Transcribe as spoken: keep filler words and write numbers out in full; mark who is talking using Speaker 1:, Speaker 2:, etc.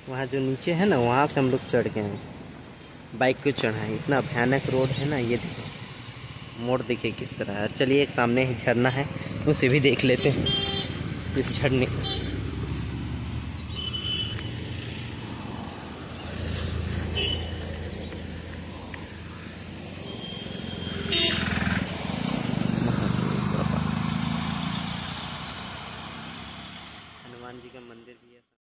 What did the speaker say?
Speaker 1: वहाँ जो नीचे है ना, वहाँ से हम लोग चढ़ गए हैं, बाइक को चढ़ाएं। इतना भयानक रोड है ना, ये देखो मोड़ देखिए किस तरह है। चलिए एक सामने ही झरना है, उसे भी देख लेते हैं इस झरने को।